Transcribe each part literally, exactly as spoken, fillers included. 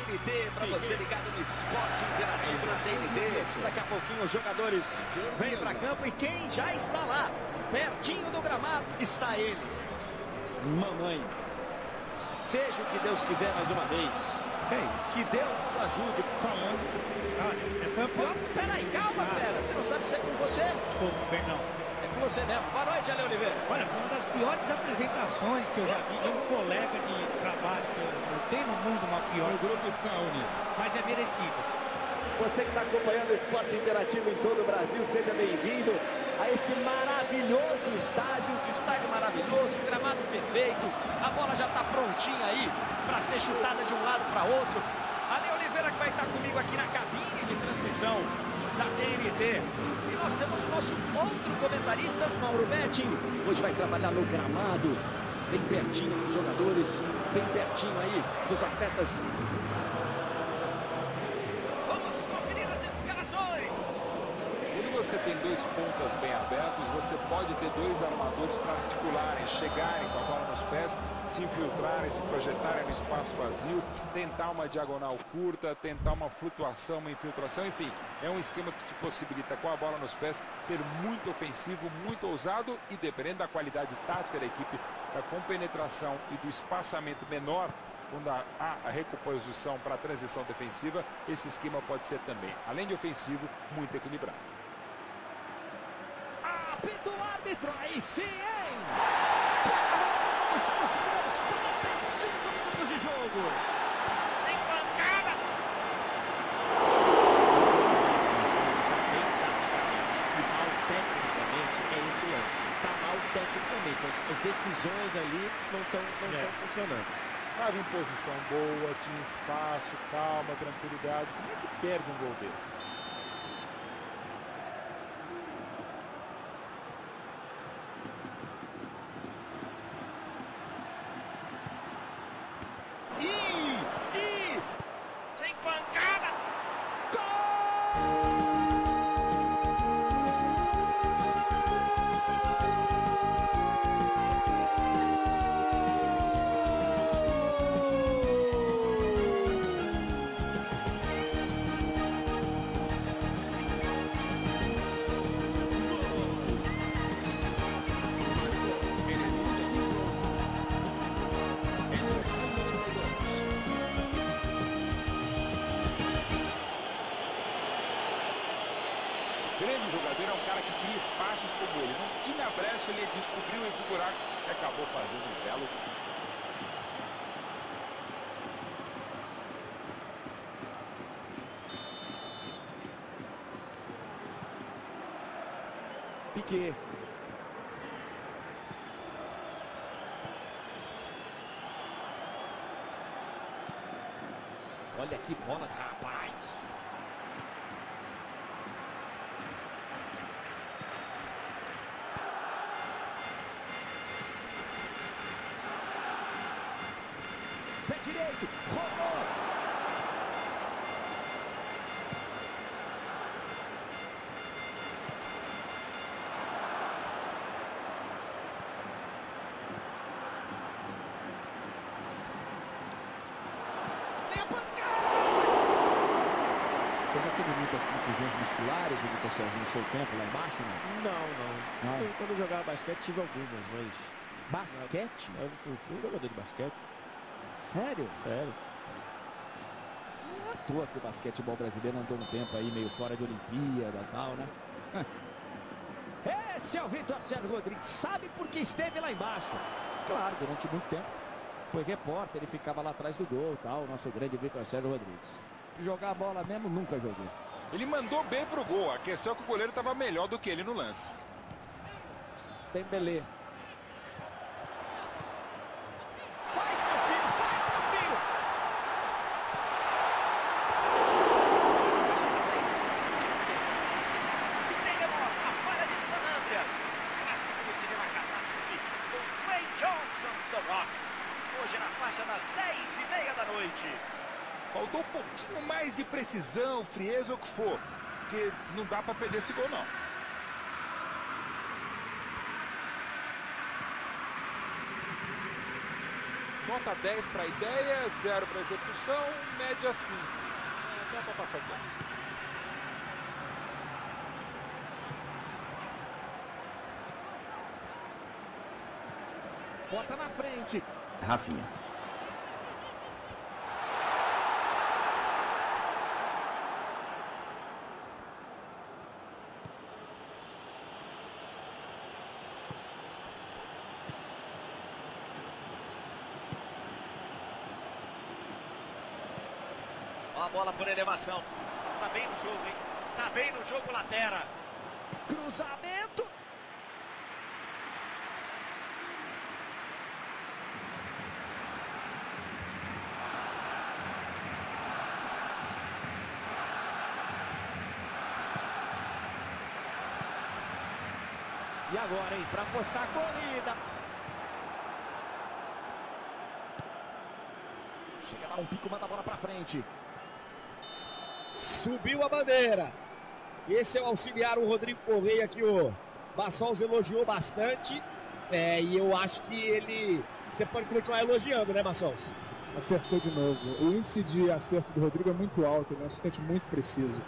N T, para você ligado no esporte interativo na T N T. Daqui a pouquinho os jogadores vêm para campo e quem já está lá, pertinho do gramado, está ele. Mamãe, seja o que Deus quiser mais uma vez. Que Deus nos ajude. Falando. Ah, é campeão. Peraí, calma, pera. Você não sabe se é com você? Desculpa, bem não. É com você mesmo. Boa noite, Ale Oliveira. Olha, foi uma das piores apresentações que eu já vi de um colega de trabalho que eu, eu tenho no mundo uma pior. O grupo está unido. Mas é merecido. Você que está acompanhando o esporte interativo em todo o Brasil, seja bem-vindo a esse maravilhoso estádio. Estádio maravilhoso, gramado perfeito. A bola já está prontinha aí para ser chutada de um lado para outro. Ale Oliveira que vai estar comigo aqui na cabine de transmissão da T N T. E nós temos o nosso outro comentarista, Mauro Betti. Hoje vai trabalhar no gramado, bem pertinho dos jogadores, bem pertinho aí dos atletas. Vamos conferir as escalações. Quando você tem dois pontas bem abertos, você pode ter dois armadores para articularem, chegarem com a bola nos pés, se infiltrarem, se projetarem no espaço vazio, tentar uma diagonal curta, tentar uma flutuação, uma infiltração, enfim. É um esquema que te possibilita, com a bola nos pés, ser muito ofensivo, muito ousado e, dependendo da qualidade tática da equipe, da compenetração e do espaçamento menor, quando há a recomposição para a transição defensiva, esse esquema pode ser também, além de ofensivo, muito equilibrado. Apita o árbitro, aí sim, hein? Estamos nos trinta e cinco minutos de jogo. Sem pancada. E mal tecnicamente é esse lance. Tá mal tecnicamente. As, as decisões ali não estão não É. estão funcionando. Estava em posição boa, tinha espaço, calma, tranquilidade. Como é que perde um gol desse? E, e, sem pancada. Grande jogador é um cara que cria espaços como ele. Não tinha brecha, ele descobriu esse buraco e acabou fazendo um belo. Piquet. Olha que bola, rapaz. Pé direito, rolou. Vem a pancada. Você já teve muitas contusões musculares, Vitor Sérgio, no seu tempo lá embaixo? Não? Não, não. Não. Eu, quando eu jogava basquete tive algumas, mas Basquete? eu fui, fui um jogador de basquete. Sério? Sério. Não é à toa que o basquetebol brasileiro andou um tempo aí meio fora de Olimpíada e tal, né? Esse é o Vitor Sérgio Rodrigues. Sabe por que esteve lá embaixo? Claro, durante muito tempo. Foi repórter, ele ficava lá atrás do gol e tal, o nosso grande Vitor Sérgio Rodrigues. Jogar a bola mesmo, nunca jogou. Ele mandou bem pro gol. A questão é que o goleiro estava melhor do que ele no lance. Dembélé. Faz, meu filho, faz, meu filho. E tem a falha de San Andreas. Clássico do cinema catástrofe com Dwayne Johnson, The Rock. Hoje na faixa das dez e meia da noite. Faltou um pouquinho mais de precisão, frieza ou o que for. Porque não dá para perder esse gol, não. Nota dez para a ideia, zero para a execução, média cinco. É, dá para passar aqui. Bota na frente. Rafinha. Ó a bola por elevação. Tá bem no jogo, hein? Tá bem no jogo, Latera. Cruzamento. E agora, hein? Pra apostar a corrida. Chega lá um pico, manda a bola pra frente. Subiu a bandeira. Esse é o auxiliar, o Rodrigo Correia, que o Bassols elogiou bastante. É, e eu acho que ele... Você pode continuar elogiando, né, Bassols? Acertou de novo. O índice de acerto do Rodrigo é muito alto, ele é um assistente muito preciso.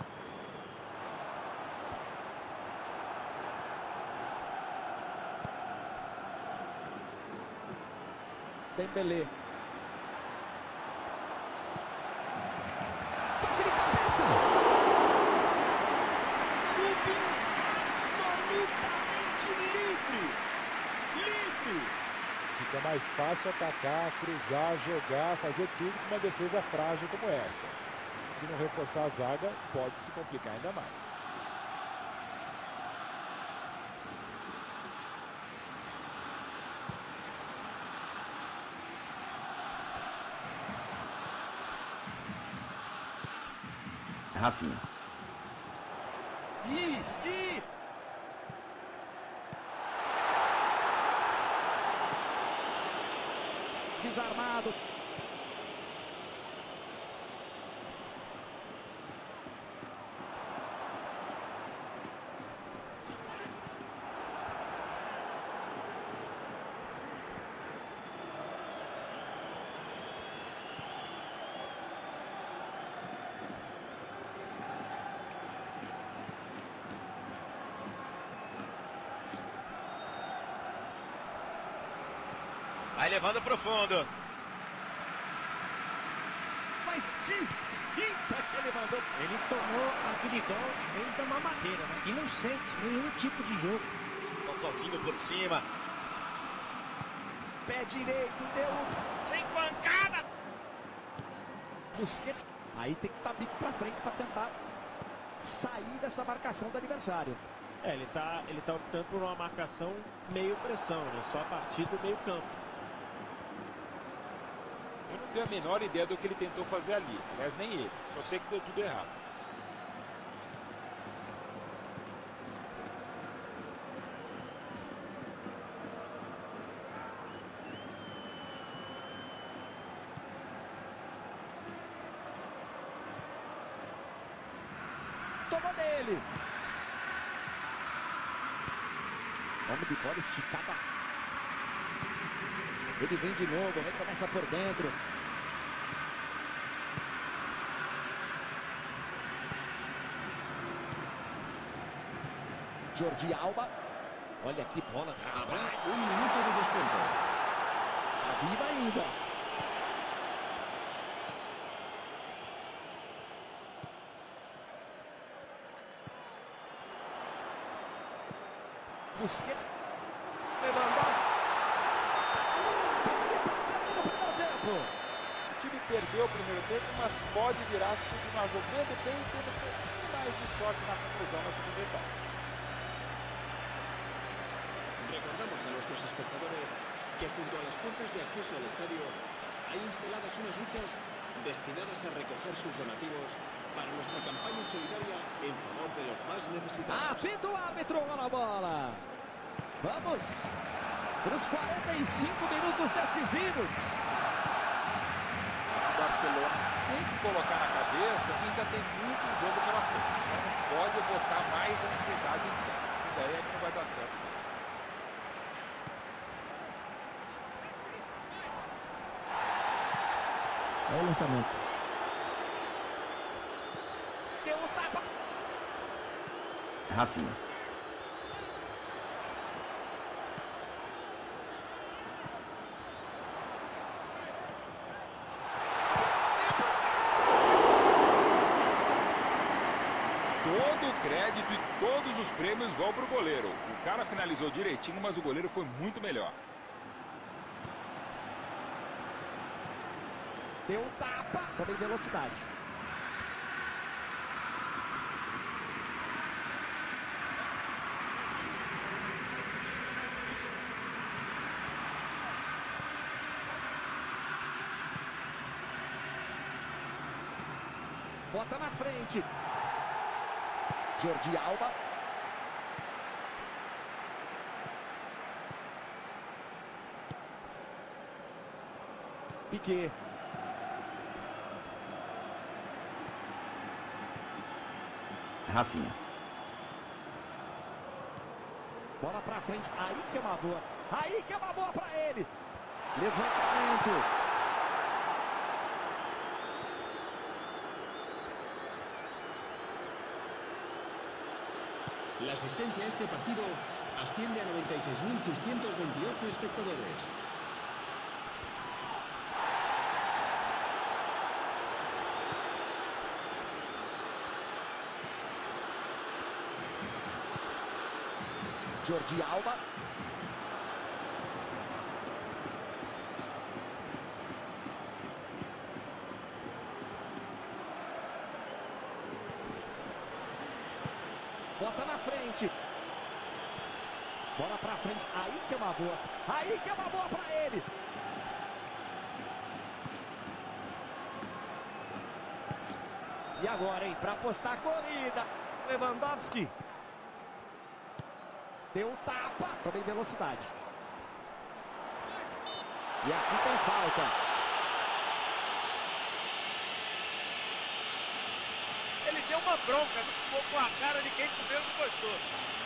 Dembélé. Subiu absolutamente livre. Livre. Fica mais fácil atacar, cruzar, jogar, fazer tudo com uma defesa frágil como essa. Se não reforçar a zaga, pode se complicar ainda mais. Rafinha. Ih, ih. Desarmado. Vai levando pro fundo. Mas que finta que ele mandou. Ele tomou aquele gol desde a mamadeira, né? E não sente nenhum tipo de jogo. Totozinho por cima. Pé direito, deu. Sem pancada. Busquets. Aí tem que estar bico pra frente pra tentar sair dessa marcação do adversário. É, ele tá, ele tá optando por uma marcação meio pressão, né? Só a partir do meio campo. Eu não tenho a menor ideia do que ele tentou fazer ali. Aliás, nem ele. Só sei que deu tudo errado. Toma dele. Vamos de bola esticada. Ele vem de novo, recomeça por dentro. Jordi Alba. Olha que bola. Um minuto de desconto. Tá viva ainda. Busquets. Lewandowski. O time perdeu o primeiro tempo, mas pode virar se continuar jogando bem e tendo um pouquinho mais de sorte na conclusão na segunda etapa. Recordamos a nuestros espectadores que junto a las puertas de acceso al estadio hay instaladas unas luchas destinadas a recoger sus donativos para nuestra campaña solidaria en favor de los más necesitados. Apita o árbitro na bola. Vamos para os quarenta e cinco minutos decisivos. O Barcelona tem que colocar na cabeça que ainda tem muito jogo pela frente. Só não pode botar mais ansiedade em campo. E daí é que não vai dar certo mesmo. Olha o lançamento. Deu um tapa. Rafinha. Todo o crédito e todos os prêmios vão para o goleiro. O cara finalizou direitinho, mas o goleiro foi muito melhor. Deu um tapa. Também velocidade. Bota na frente. Jordi Alba. Piquet. Rafinha. Bola pra frente. Aí que é uma boa. Aí que é uma boa pra ele. Levantamento. La asistencia a este partido asciende a noventa y seis mil seiscientos veintiocho espectadores. Jordi Alba. Bota na frente. Bola pra frente. Aí que é uma boa. Aí que é uma boa pra ele. E agora, hein? Pra apostar a corrida. Lewandowski. Deu tapa. Também velocidade. E aqui tem falta. Ele deu uma bronca, não ficou com a cara de quem comeu e não gostou.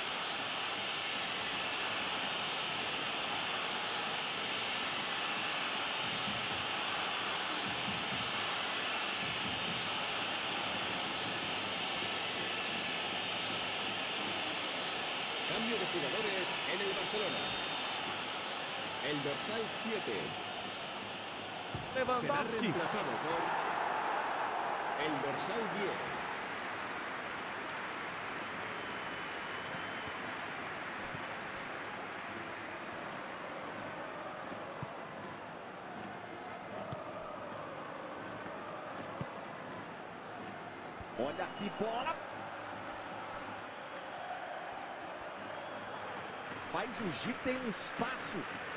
Cambio de jugadores en el Barcelona. El dorsal siete será Lewandowski. reemplazado por el dorsal diez. Olha que bola. Faz o giro, tem um espaço.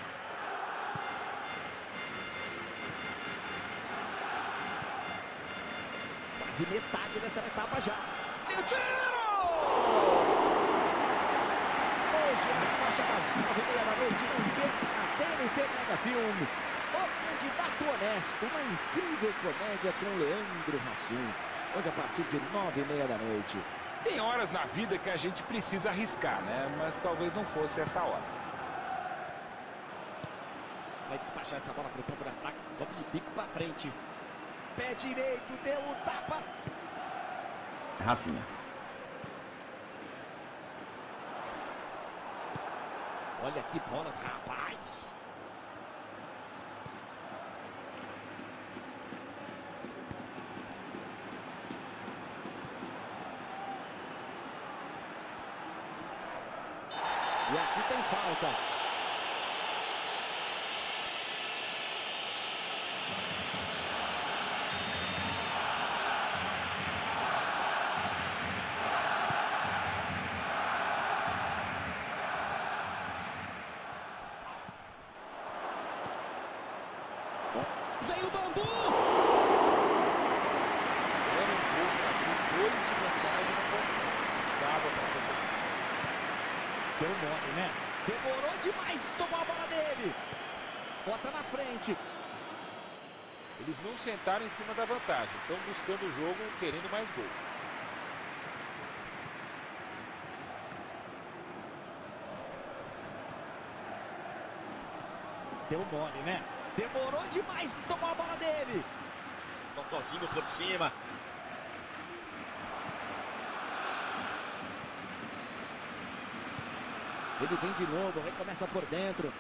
Quase metade dessa etapa já. E o tiro! Hoje, a faixa das nove e meia da noite, não perca na T N T Mega Filme. O Candidato Honesto, uma incrível comédia com Leandro Hassum. Hoje a partir de nove e meia da noite. Tem horas na vida que a gente precisa arriscar, né? Mas talvez não fosse essa hora. Vai despachar essa bola pro campo de ataque. Toque de bico pra frente. Pé direito, deu o tapa. Rafinha. Olha que bola, rapaz. E aqui tem falta. Vem o bambu! Era um pouco aqui, dois de vantagem não dava pra fazer. Deu mole, né? Demorou demais, tomou a bola dele. Bota na frente. Eles não sentaram em cima da vantagem. Estão buscando o jogo, querendo mais gol. Deu mole, né? Demorou demais, tomou a bola dele. Tozinho por cima. Ele vem de novo, recomeça por dentro.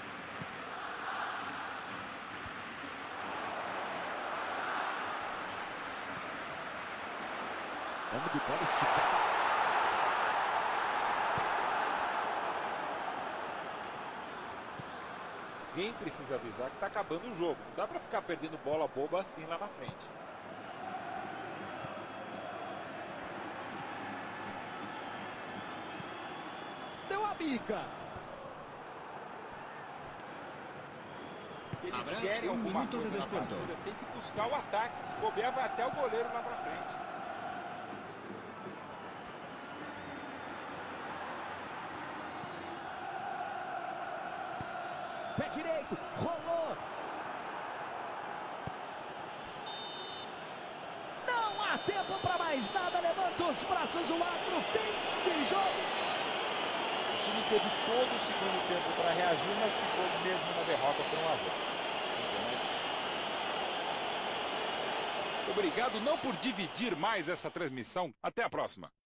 Vamos de bola esticada. Quem precisa avisar que está acabando o jogo. Não dá para ficar perdendo bola boba assim lá na frente. Deu a bica. Se eles Habrá querem um alguma minuto de coisa na desconto. partida, tem que buscar o ataque. Se bobear, vai até o goleiro lá pra frente. Pé direito, rolou. Não há tempo para mais nada. Levanta os braços, o árbitro, fim de jogo. O time teve todo o segundo tempo para reagir, mas ficou mesmo na derrota por um a zero. Obrigado não por dividir mais essa transmissão. Até a próxima.